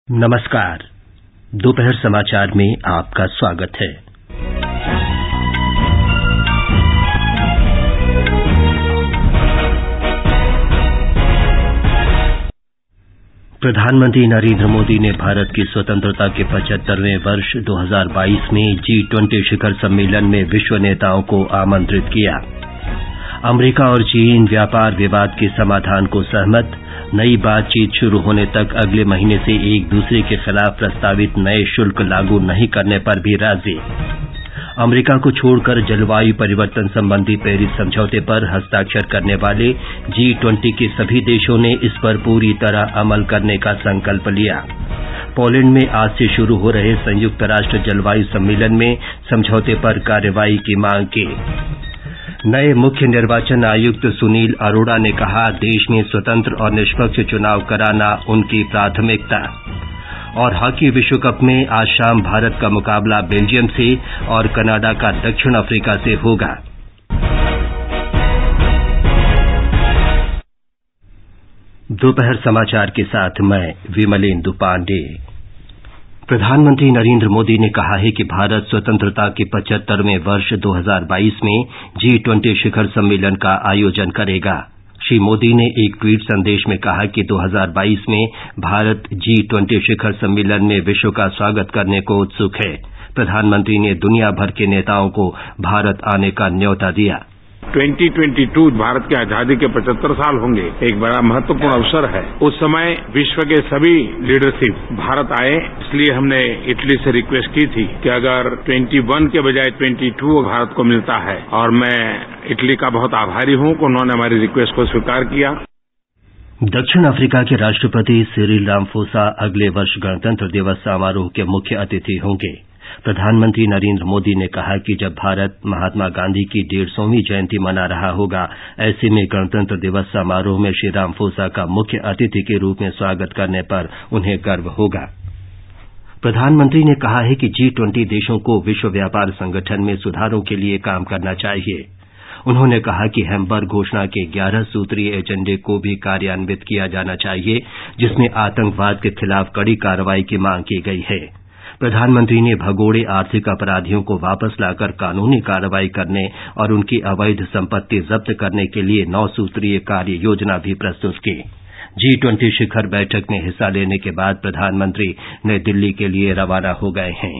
नमस्कार। दोपहर समाचार में आपका स्वागत है। प्रधानमंत्री नरेंद्र मोदी ने भारत की स्वतंत्रता के 75वें वर्ष 2022 में G20 शिखर सम्मेलन में विश्व नेताओं को आमंत्रित किया। अमेरिका और चीन व्यापार विवाद के समाधान को सहमत। नई बातचीत शुरू होने तक अगले महीने से एक दूसरे के खिलाफ प्रस्तावित नए शुल्क लागू नहीं करने पर भी राजी। अमेरिका को छोड़कर जलवायु परिवर्तन संबंधी पेरिस समझौते पर हस्ताक्षर करने वाले G20 के सभी देशों ने इस पर पूरी तरह अमल करने का संकल्प लिया। पोलैंड में आज से शुरू हो रहे संयुक्त राष्ट्र जलवायु सम्मेलन में समझौते पर कार्रवाई की मांग की। नए मुख्य निर्वाचन आयुक्त सुनील अरोड़ा ने कहा, देश में स्वतंत्र और निष्पक्ष चुनाव कराना उनकी प्राथमिकता। और हॉकी विश्व कप में आज शाम भारत का मुकाबला बेल्जियम से और कनाडा का दक्षिण अफ्रीका से होगा। दोपहर समाचार के साथ मैं विमलेंदु पांडे। प्रधानमंत्री नरेंद्र मोदी ने कहा है कि भारत स्वतंत्रता के 75वें वर्ष 2022 में G20 शिखर सम्मेलन का आयोजन करेगा। श्री मोदी ने एक ट्वीट संदेश में कहा कि 2022 में भारत G20 शिखर सम्मेलन में विश्व का स्वागत करने को उत्सुक है। प्रधानमंत्री ने दुनिया भर के नेताओं को भारत आने का न्योता दिया। 2022 भारत की आजादी के 75 साल होंगे। एक बड़ा महत्वपूर्ण अवसर है। उस समय विश्व के सभी लीडरशिप भारत आए, इसलिए हमने इटली से रिक्वेस्ट की थी कि अगर 21 के बजाय 22 भारत को मिलता है, और मैं इटली का बहुत आभारी हूं कि उन्होंने हमारी रिक्वेस्ट को स्वीकार किया। दक्षिण अफ्रीका के राष्ट्रपति सिरिल रामफोसा अगले वर्ष गणतंत्र दिवस समारोह के मुख्य अतिथि होंगे। प्रधानमंत्री नरेंद्र मोदी ने कहा कि जब भारत महात्मा गांधी की 150वीं जयंती मना रहा होगा, ऐसे में गणतंत्र दिवस समारोह में श्री रामफोसा का मुख्य अतिथि के रूप में स्वागत करने पर उन्हें गर्व होगा। प्रधानमंत्री ने कहा है कि G20 देशों को विश्व व्यापार संगठन में सुधारों के लिए काम करना चाहिए। उन्होंने कहा कि हैम्बर्ग घोषणा के 11 सूत्रीय एजेंडे को भी कार्यान्वित किया जाना चाहिए, जिसमें आतंकवाद के खिलाफ कड़ी कार्रवाई की मांग की गई है। प्रधानमंत्री ने भगोड़े आर्थिक अपराधियों को वापस लाकर कानूनी कार्रवाई करने और उनकी अवैध संपत्ति जब्त करने के लिए 9 सूत्रीय कार्य योजना भी प्रस्तुत की। G20 शिखर बैठक में हिस्सा लेने के बाद प्रधानमंत्री नई दिल्ली के लिए रवाना हो गए हैं।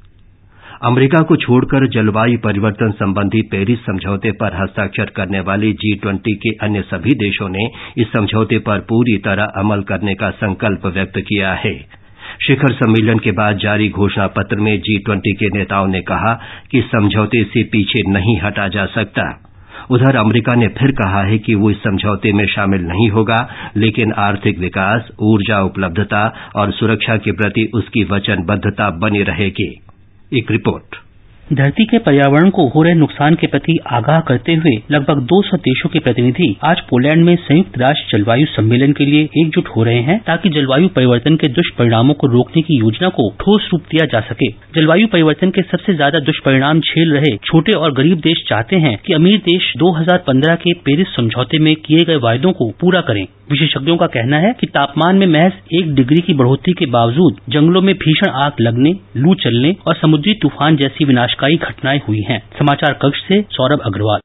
अमेरिका को छोड़कर जलवायु परिवर्तन संबंधी पेरिस समझौते पर हस्ताक्षर करने वाले G20 के अन्य सभी देशों ने इस समझौते पर पूरी तरह अमल करने का संकल्प व्यक्त किया है। शिखर सम्मेलन के बाद जारी घोषणा पत्र में G20 के नेताओं ने कहा कि समझौते से पीछे नहीं हटा जा सकता। उधर अमेरिका ने फिर कहा है कि वो इस समझौते में शामिल नहीं होगा, लेकिन आर्थिक विकास, ऊर्जा उपलब्धता और सुरक्षा के प्रति उसकी वचनबद्धता बनी रहेगी। एक रिपोर्ट। धरती के पर्यावरण को हो रहे नुकसान के प्रति आगाह करते हुए लगभग 200 देशों के प्रतिनिधि आज पोलैंड में संयुक्त राष्ट्र जलवायु सम्मेलन के लिए एकजुट हो रहे हैं, ताकि जलवायु परिवर्तन के दुष्परिणामों को रोकने की योजना को ठोस रूप दिया जा सके। जलवायु परिवर्तन के सबसे ज्यादा दुष्परिणाम झेल रहे छोटे और गरीब देश चाहते हैं कि अमीर देश 2015 के पेरिस समझौते में किए गए वायदों को पूरा करें। विशेषज्ञों का कहना है कि तापमान में महज 1 डिग्री की बढ़ोतरी के बावजूद जंगलों में भीषण आग लगने, लू चलने और समुद्री तूफान जैसी विनाशकारी घटनाएं हुई हैं। समाचार कक्ष से सौरभ अग्रवाल।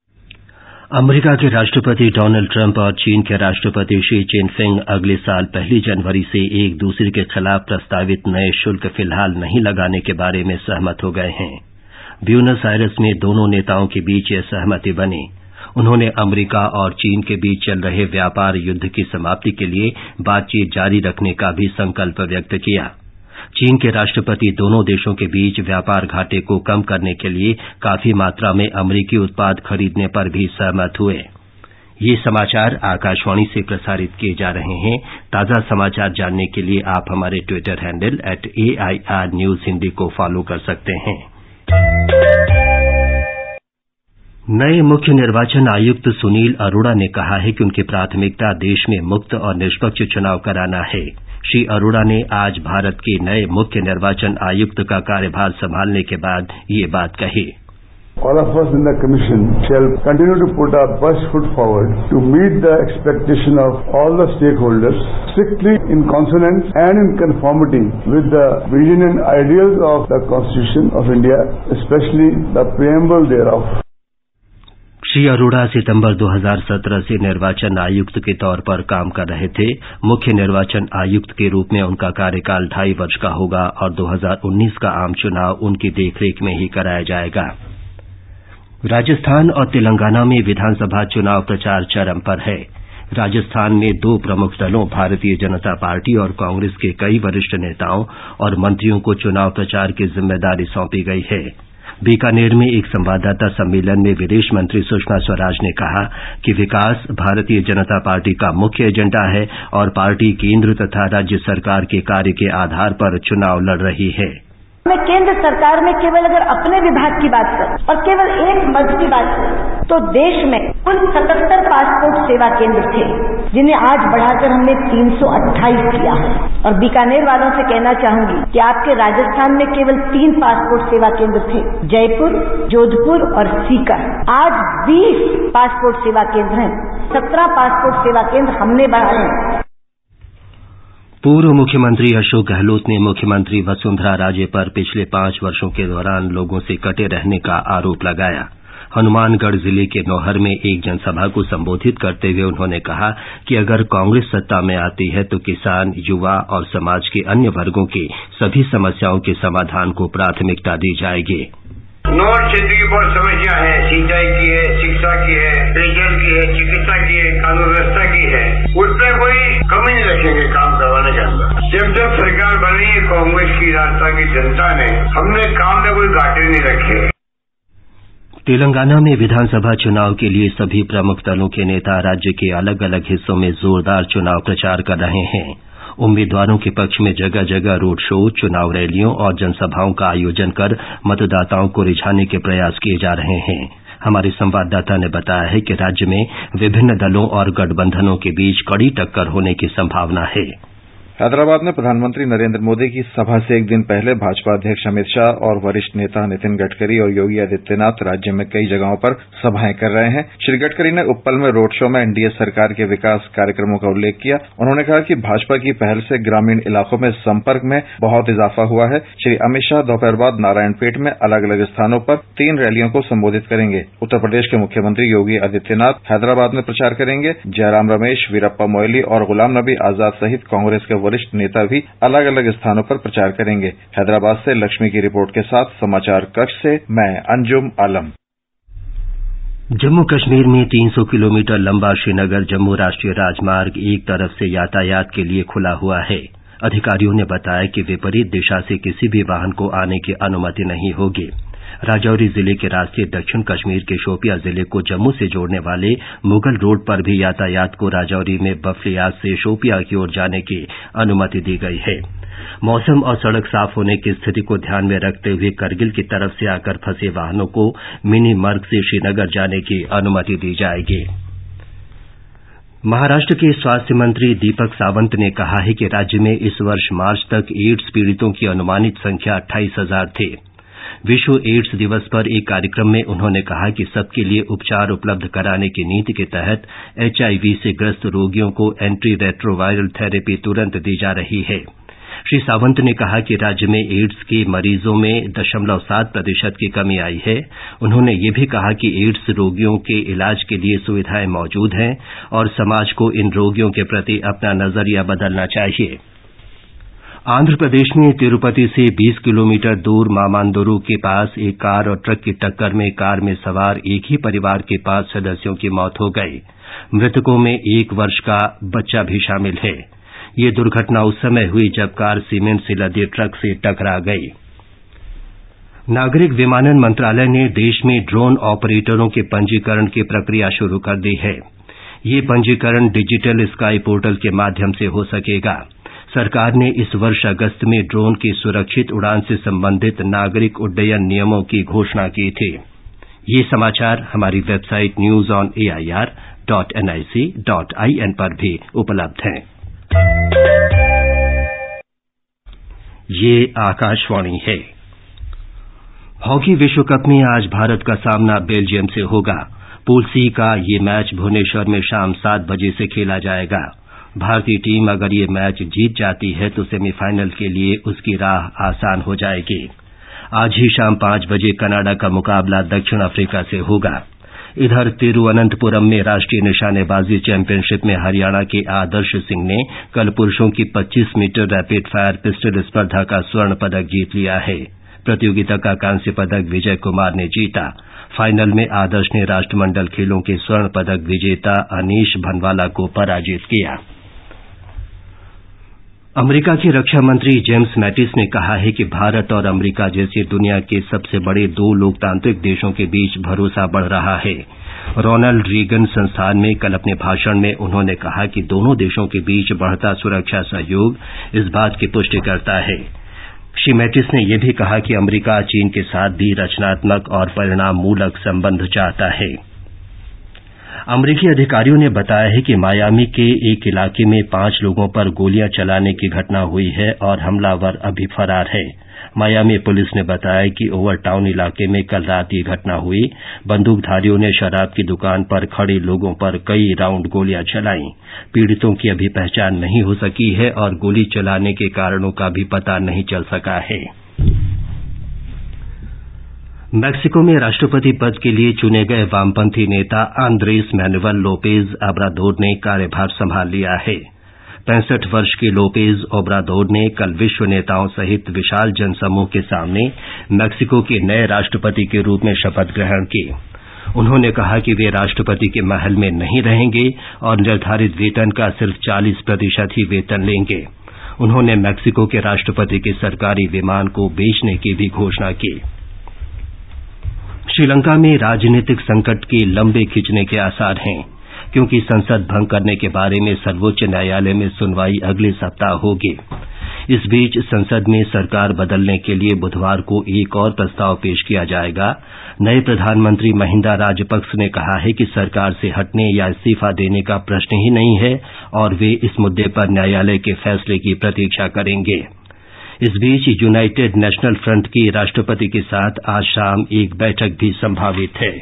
अमेरिका के राष्ट्रपति डोनाल्ड ट्रंप और चीन के राष्ट्रपति शी जिनपिंग अगले साल 1 जनवरी से एक दूसरे के खिलाफ प्रस्तावित नए शुल्क फिलहाल नहीं लगाने के बारे में सहमत हो गए हैं। ब्यूनस आयर्स में दोनों नेताओं के बीच यह सहमति बनी। उन्होंने अमेरिका और चीन के बीच चल रहे व्यापार युद्ध की समाप्ति के लिए बातचीत जारी रखने का भी संकल्प व्यक्त किया। चीन के राष्ट्रपति दोनों देशों के बीच व्यापार घाटे को कम करने के लिए काफी मात्रा में अमेरिकी उत्पाद खरीदने पर भी सहमत हुए। ये समाचार आकाशवाणी से प्रसारित किए जा रहे हैं। ताजा समाचार जानने के लिए आप हमारे Twitter handle @AIR News Hindi को फॉलो कर सकते हैं। नए मुख्य निर्वाचन आयुक्त सुनील अरोड़ा ने कहा है कि उनकी प्राथमिकता देश में मुक्त और निष्पक्ष चुनाव कराना है। श्री अरोड़ा ने आज भारत के नए मुख्य निर्वाचन आयुक्त का कार्यभार संभालने के बाद ये बात कही। All of us in the Commission shall continue to put our best foot forward to meet the expectation of all the stakeholders, strictly in consonance and in conformity with the vision and ideals of the Constitution of India, especially the preamble thereof. Shri Arora सितंबर 2017 से निर्वाचन आयुक्त के तौर पर काम कर रहे थे। मुख्य निर्वाचन आयुक्त के रूप में उनका कार्यकाल 2.5 वर्ष का होगा और 2019 का आम चुनाव उनकी देखरेख में ही कराया जाएगा। राजस्थान और तेलंगाना में विधानसभा चुनाव प्रचार चरम पर है। राजस्थान में 2 प्रमुख दलों भारतीय जनता पार्टी और कांग्रेस के कई वरिष्ठ नेताओं और मंत्रियों को चुनाव प्रचार की जिम्मेदारी सौंपी गई है। बीकानेर में एक संवाददाता सम्मेलन में विदेश मंत्री सुषमा स्वराज ने कहा कि विकास भारतीय जनता पार्टी का मुख्य एजेंडा है और पार्टी केंद्र तथा राज्य सरकार के कार्य के आधार पर चुनाव लड़ रही है। मैं केंद्र सरकार में केवल अगर अपने विभाग की बात करूं और केवल एक मर्ज की बात करूं तो देश में कुल 77 पासपोर्ट सेवा केंद्र थे, जिन्हें आज बढ़ाकर हमने 328 किया है। और बीकानेर वालों से कहना चाहूंगी कि आपके राजस्थान में केवल 3 पासपोर्ट सेवा केंद्र थे, जयपुर, जोधपुर और सीकर। आज 20 पासपोर्ट सेवा केंद्र हैं। 17 पासपोर्ट सेवा केंद्र हमने बढ़ाए हैं। पूर्व मुख्यमंत्री अशोक गहलोत ने मुख्यमंत्री वसुंधरा राजे पर पिछले 5 वर्षों के दौरान लोगों से कटे रहने का आरोप लगाया। हनुमानगढ़ जिले के नौहर में एक जनसभा को संबोधित करते हुए उन्होंने कहा कि अगर कांग्रेस सत्ता में आती है तो किसान, युवा और समाज के अन्य वर्गों की सभी समस्याओं के समाधान को प्राथमिकता दी जाएगी। नॉर्थ क्षेत्र की बहुत समस्या है, सिंचाई की है, शिक्षा की है, पेयजल की है, चिकित्सा की है, कानून व्यवस्था की है। उसमें कोई कमी नहीं रखेंगे काम करवाने के अंदर। जब सरकार बनी कांग्रेस की राजस्थान की जनता ने, हमने काम में कोई घाटे नहीं रखे। तेलंगाना में विधानसभा चुनाव के लिए सभी प्रमुख दलों के नेता राज्य के अलग अलग हिस्सों में जोरदार चुनाव प्रचार कर रहे हैं। उम्मीदवारों के पक्ष में जगह जगह रोड शो, चुनाव रैलियों और जनसभाओं का आयोजन कर मतदाताओं को रिझाने के प्रयास किए जा रहे हैं। हमारे संवाददाता ने बताया है कि राज्य में विभिन्न दलों और गठबंधनों के बीच कड़ी टक्कर होने की संभावना है। हैदराबाद में प्रधानमंत्री नरेंद्र मोदी की सभा से एक दिन पहले भाजपा अध्यक्ष अमित शाह और वरिष्ठ नेता नितिन गडकरी और योगी आदित्यनाथ राज्य में कई जगहों पर सभाएं कर रहे हैं। श्री गडकरी ने उप्पल में रोड शो में एनडीए सरकार के विकास कार्यक्रमों का उल्लेख किया। उन्होंने कहा कि भाजपा की पहल से ग्रामीण इलाकों में संपर्क में बहुत इजाफा हुआ है। श्री अमित शाह दोपहर बाद नारायणपेट में अलग अलग स्थानों पर 3 रैलियों को संबोधित करेंगे। उत्तर प्रदेश के मुख्यमंत्री योगी आदित्यनाथ हैदराबाद में प्रचार करेंगे। जयराम रमेश, वीरप्पा मोइली और गुलाम नबी आजाद सहित कांग्रेस के वरिष्ठ नेता भी अलग अलग स्थानों पर प्रचार करेंगे। हैदराबाद से लक्ष्मी की रिपोर्ट के साथ समाचार कक्ष से मैं अंजुम आलम। जम्मू कश्मीर में 300 किलोमीटर लंबा श्रीनगर जम्मू राष्ट्रीय राजमार्ग एक तरफ से यातायात के लिए खुला हुआ है। अधिकारियों ने बताया कि विपरीत दिशा से किसी भी वाहन को आने की अनुमति नहीं होगी। राजौरी जिले के रास्ते दक्षिण कश्मीर के शोपियां जिले को जम्मू से जोड़ने वाले मुगल रोड पर भी यातायात को राजौरी में बफलियात से शोपियां की ओर जाने की अनुमति दी गई है। मौसम और सड़क साफ होने की स्थिति को ध्यान में रखते हुए करगिल की तरफ से आकर फंसे वाहनों को मिनी मर्ग से श्रीनगर जाने की अनुमति दी जाएगी। महाराष्ट्र के स्वास्थ्य मंत्री दीपक सावंत ने कहा है कि राज्य में इस वर्ष मार्च तक एड्स पीड़ितों की अनुमानित संख्या 28,000 थी। विश्व एड्स दिवस पर एक कार्यक्रम में उन्होंने कहा कि सबके लिए उपचार उपलब्ध कराने की नीति के तहत एचआईवी से ग्रस्त रोगियों को एंटी रेट्रोवायरल थेरेपी तुरंत दी जा रही है। श्री सावंत ने कहा कि राज्य में एड्स के मरीजों में 0.7% की कमी आई है। उन्होंने ये भी कहा कि एड्स रोगियों के इलाज के लिए सुविधाएं मौजूद हैं और समाज को इन रोगियों के प्रति अपना नजरिया बदलना चाहिए। आंध्र प्रदेश में तिरुपति से 20 किलोमीटर दूर मामांदुरु के पास एक कार और ट्रक की टक्कर में कार में सवार एक ही परिवार के 5 सदस्यों की मौत हो गई। मृतकों में 1 वर्ष का बच्चा भी शामिल है। ये दुर्घटना उस समय हुई जब कार सीमेंट से लदे ट्रक से टकरा गई। नागरिक विमानन मंत्रालय ने देश में ड्रोन ऑपरेटरों के पंजीकरण की प्रक्रिया शुरू कर दी है। ये पंजीकरण डिजिटल स्काई पोर्टल के माध्यम से हो सकेगा। सरकार ने इस वर्ष अगस्त में ड्रोन की सुरक्षित उड़ान से संबंधित नागरिक उड्डयन नियमों की घोषणा की थी। ये समाचार हमारी वेबसाइट newsonair.nic.in पर भी उपलब्ध हैं। ये आकाशवाणी है। हॉकी विश्व कप में आज भारत का सामना बेल्जियम से होगा। पूल सी का ये मैच भुवनेश्वर में शाम 7 बजे से खेला जाएगा। भारतीय टीम अगर ये मैच जीत जाती है तो सेमीफाइनल के लिए उसकी राह आसान हो जाएगी। आज ही शाम 5 बजे कनाडा का मुकाबला दक्षिण अफ्रीका से होगा। इधर तिरुवनंतपुरम में राष्ट्रीय निशानेबाजी चैंपियनशिप में हरियाणा के आदर्श सिंह ने कल पुरुषों की 25 मीटर रैपिड फायर पिस्टल स्पर्धा का स्वर्ण पदक जीत लिया है। प्रतियोगिता का कांस्य पदक विजय कुमार ने जीता। फाइनल में आदर्श ने राष्ट्रमंडल खेलों के स्वर्ण पदक विजेता अनीश भनवाला को पराजित किया। अमेरिका के रक्षा मंत्री जेम्स मैटिस ने कहा है कि भारत और अमेरिका जैसे दुनिया के सबसे बड़े 2 लोकतांत्रिक देशों के बीच भरोसा बढ़ रहा है। रोनाल्ड रीगन संस्थान में कल अपने भाषण में उन्होंने कहा कि दोनों देशों के बीच बढ़ता सुरक्षा सहयोग इस बात की पुष्टि करता है। श्री मैटिस ने यह भी कहा कि अमेरिका चीन के साथ भी रचनात्मक और परिणाममूलक संबंध चाहता है। अमेरिकी अधिकारियों ने बताया है कि मायामी के एक इलाके में 5 लोगों पर गोलियां चलाने की घटना हुई है और हमलावर अभी फरार है। मायामी पुलिस ने बताया कि ओवरटाउन इलाके में कल रात ये घटना हुई। बंदूकधारियों ने शराब की दुकान पर खड़े लोगों पर कई राउंड गोलियां चलाईं। पीड़ितों की अभी पहचान नहीं हो सकी है और गोली चलाने के कारणों का भी पता नहीं चल सका है। मैक्सिको में राष्ट्रपति पद के लिए चुने गए वामपंथी नेता आंद्रेस मैनुअल लोपेज ओब्राडोर ने कार्यभार संभाल लिया है। 65 वर्ष के लोपेज ओब्राडोर ने कल विश्व नेताओं सहित विशाल जनसमूह के सामने मैक्सिको के नए राष्ट्रपति के रूप में शपथ ग्रहण की। उन्होंने कहा कि वे राष्ट्रपति के महल में नहीं रहेंगे और निर्धारित वेतन का सिर्फ 40% ही वेतन लेंगे। उन्होंने मैक्सिको के राष्ट्रपति के सरकारी विमान को बेचने की भी घोषणा की। श्रीलंका में राजनीतिक संकट के लंबे खिंचने के आसार हैं, क्योंकि संसद भंग करने के बारे में सर्वोच्च न्यायालय में सुनवाई अगले सप्ताह होगी। इस बीच संसद में सरकार बदलने के लिए बुधवार को एक और प्रस्ताव पेश किया जाएगा। नए प्रधानमंत्री महिंदा राजपक्ष ने कहा है कि सरकार से हटने या इस्तीफा देने का प्रश्न ही नहीं है और वे इस मुद्दे पर न्यायालय के फैसले की प्रतीक्षा करेंगे। इस बीच यूनाइटेड नेशनल फ्रंट की राष्ट्रपति के साथ आज शाम एक बैठक भी संभावित है।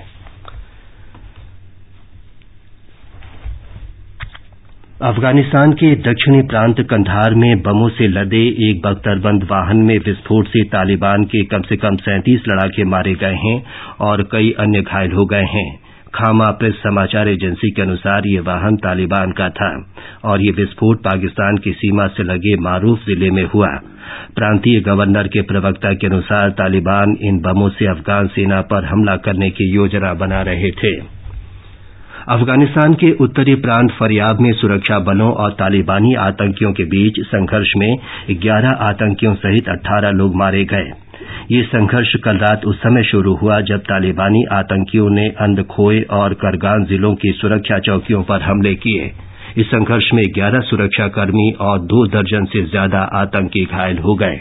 अफगानिस्तान के दक्षिणी प्रांत कंधार में बमों से लदे एक बख्तरबंद वाहन में विस्फोट से तालिबान के कम से कम 37 लड़ाके मारे गए हैं और कई अन्य घायल हो गए हैं। खामा प्रेस समाचार एजेंसी के अनुसार ये वाहन तालिबान का था और ये विस्फोट पाकिस्तान की सीमा से लगे मारूफ जिले में हुआ। प्रांतीय गवर्नर के प्रवक्ता के अनुसार तालिबान इन बमों से अफगान सेना पर हमला करने की योजना बना रहे थे। अफगानिस्तान के उत्तरी प्रांत फरियाब में सुरक्षा बलों और तालिबानी आतंकियों के बीच संघर्ष में 11 आतंकियों सहित 18 लोग मारे गए। ये संघर्ष कल रात उस समय शुरू हुआ जब तालिबानी आतंकियों ने अंदखोय और करगान जिलों की सुरक्षा चौकियों पर हमले किए। इस संघर्ष में 11 सुरक्षाकर्मी और 2 दर्जन से ज्यादा आतंकी घायल हो गए।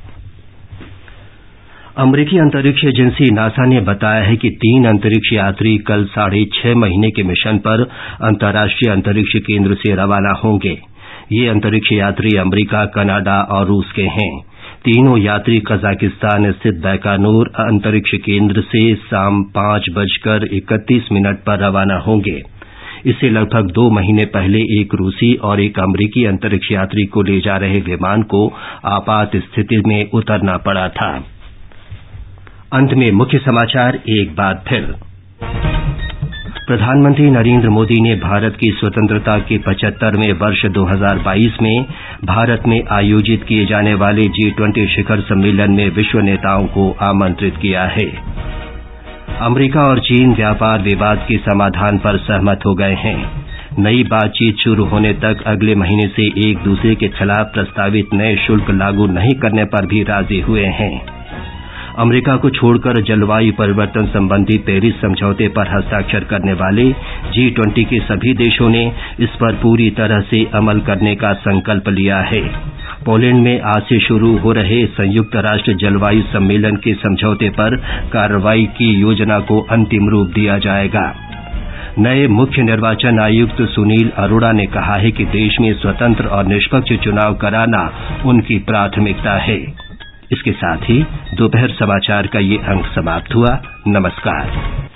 अमेरिकी अंतरिक्ष एजेंसी नासा ने बताया है कि 3 अंतरिक्ष यात्री कल 6.5 महीने के मिशन पर अंतर्राष्ट्रीय अंतरिक्ष केंद्र से रवाना होंगे। ये अंतरिक्ष यात्री अमेरिका, कनाडा और रूस के हैं। तीनों यात्री कजाकिस्तान स्थित बैकानूर अंतरिक्ष केंद्र से शाम 5:31 पर रवाना होंगे। इससे लगभग 2 महीने पहले एक रूसी और एक अमेरिकी अंतरिक्ष यात्री को ले जा रहे विमान को आपात स्थिति में उतरना पड़ा था। अंत में मुख्य समाचार एक बार फिर। प्रधानमंत्री नरेंद्र मोदी ने भारत की स्वतंत्रता के 75वें वर्ष 2022 में भारत में आयोजित किए जाने वाले G20 शिखर सम्मेलन में विश्व नेताओं को आमंत्रित किया है। अमेरिका और चीन व्यापार विवाद के समाधान पर सहमत हो गए हैं। नई बातचीत शुरू होने तक अगले महीने से एक दूसरे के खिलाफ प्रस्तावित नए शुल्क लागू नहीं करने पर भी राजी हुए हैं। अमेरिका को छोड़कर जलवायु परिवर्तन संबंधी पेरिस समझौते पर हस्ताक्षर करने वाले G20 के सभी देशों ने इस पर पूरी तरह से अमल करने का संकल्प लिया है। पोलैंड में आज से शुरू हो रहे संयुक्त राष्ट्र जलवायु सम्मेलन के समझौते पर कार्रवाई की योजना को अंतिम रूप दिया जाएगा। नए मुख्य निर्वाचन आयुक्त सुनील अरोड़ा ने कहा है कि देश में स्वतंत्र और निष्पक्ष चुनाव कराना उनकी प्राथमिकता है। इसके साथ ही दोपहर समाचार का ये अंक समाप्त हुआ। नमस्कार।